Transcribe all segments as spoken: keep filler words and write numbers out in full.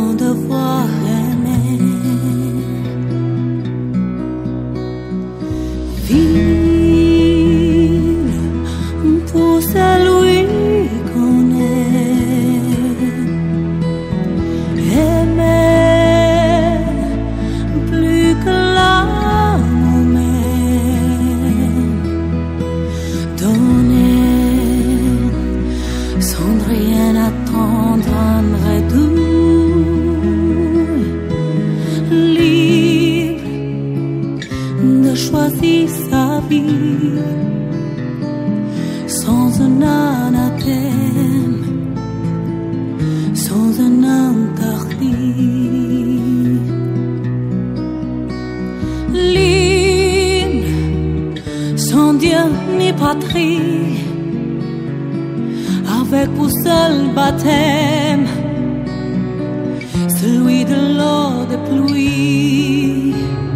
sans devoir aimer. Vivre pour celui qu'on aime. Aimer plus que l'amour même. Donner sans rien attendre un vrai doux. Libre de choisir sa vie sans un anathème, sans un interdit. Libre sans Dieu ni patrie, avec pour seul baptême celui de l'eau de pluie.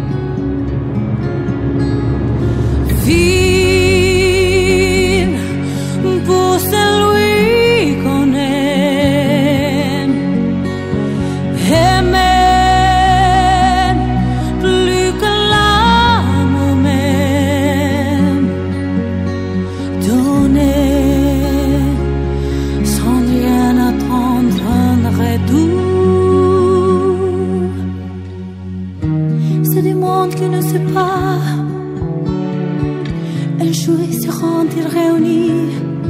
Vivre pour celui qu'on aime. Aimer plus que l'amour même. Donner sans rien attendre un vrai doux. C'est du monde qui ne sait pas échouer seront-ils réunis?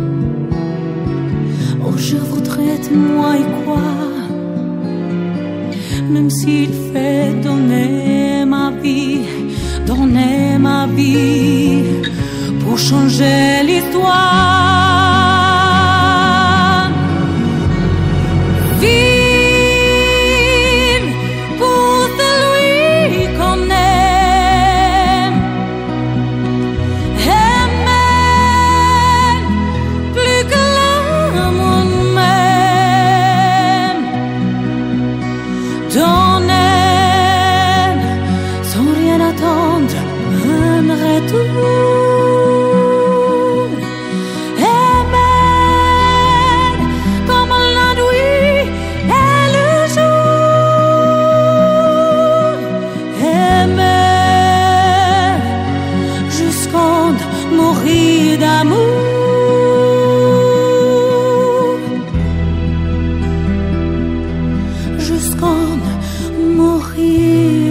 Oh, je voudrais moi y croire, même s'il fait donner ma vie, donner ma vie pour changer l'histoire. Vive pour celui qu'on aime. Aimer plus que l'amour même. Donner sans rien attendre un retour. Aimer comme la nuit et le jour. Aimer jusqu'en mourir d'amour. Jusqu'en mourir